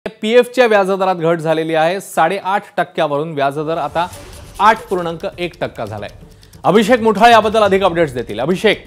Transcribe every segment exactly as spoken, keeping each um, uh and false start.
पीएफच्या व्याजदरात घट झालेली आहे। साडेआठ टक्क्यावरून व्याजदर आता आठ पूर्णांक एक टक्का झालाय। अभिषेक मुठाळे याबद्दल अधिक अपडेट्स देतील। अभिषेक,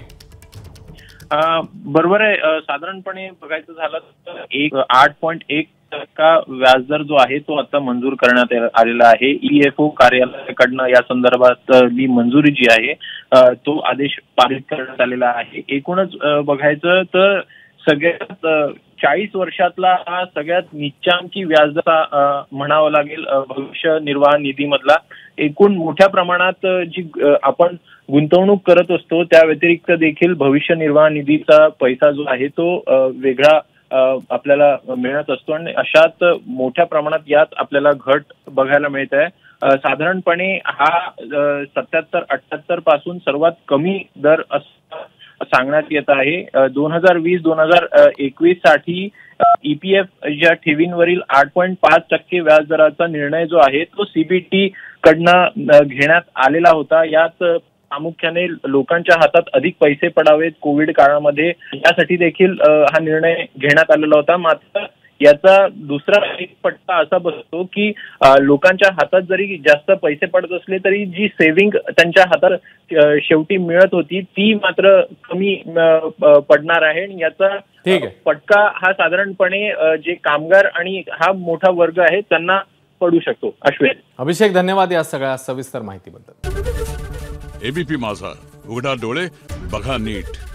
बरोबर आहे। साधारणपणे बघायचं झालं तर एक आठ पॉइंट एक टक्का व्याजदर जो आहे तो आता मंजूर करण्यात आलेला आहे। ईएफओ कार्यालयाकडनं या संदर्भात ही मंजुरी जी आहे तो आदेश पारित करण्यात आलेला आहे। एकूणच बघायचं तर सगळ्यात चाळीस वर्षातला हा सगळ्यात निच्चांकी व्याजदर म्हणावं लागेल भविष्य निर्वाह निधी मधला। एकूण मोठ्या प्रमाणात जी आपण गुंतवणूक करत असतो त्या व्यतिरिक्त देखील भविष्य निर्वाह निधीचा पैसा जो आहे तो वेगळा आपल्याला मिळत असतो आणि अशात मोठ्या प्रमाणात यात आपल्याला घट बघायला मिळत आहे। साधारणपणे हा सत्याहत्तर अठ्याहत्तर पासून सर्वात कमी दर सांगण्यात येत आहे। दोन हजार वीस दोन हजार एकवीस साठी ईपीएफ ज्या ठेवींवरील आठ पॉइंट पाच टक्के व्याजदराचा निर्णय जो आहे तो सीबीटी कडनं घेण्यात आलेला होता। यात प्रामुख्याने लोकांच्या हातात अधिक पैसे पडावेत कोविड काळामध्ये यासाठी देखील हा निर्णय घेण्यात आलेला होता। मात्र याचा दुसरा एक फटका असा बसतो की लोकांच्या हातात जरी जास्त पैसे पडत असले तरी जी सेव्हिंग त्यांच्या हातात शेवटी मिळत होती ती मात्र कमी पडणार आहे। याचा फटका हा साधारणपणे जे कामगार आणि हा मोठा वर्ग आहे त्यांना पडू शकतो। अश्विन, अभिषेक, धन्यवाद या सगळ्या सविस्तर माहितीबद्दल। एबीपी माझा, उघडा डोळे बघा नीट।